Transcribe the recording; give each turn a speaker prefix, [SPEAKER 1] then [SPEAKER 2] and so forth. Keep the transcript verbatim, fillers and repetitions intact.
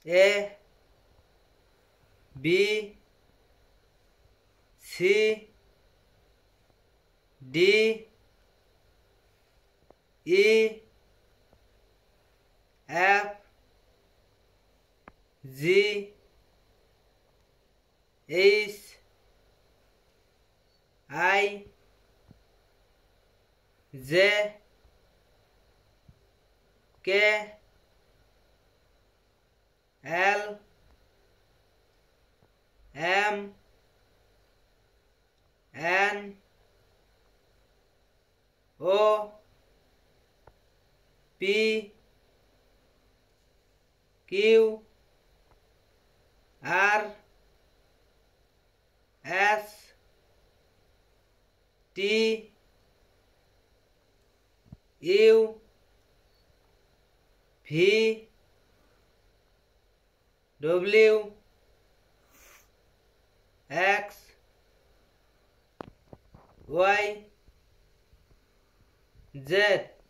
[SPEAKER 1] A B C D E F G H I J K L M N O P Q R S T U V W X Y Z.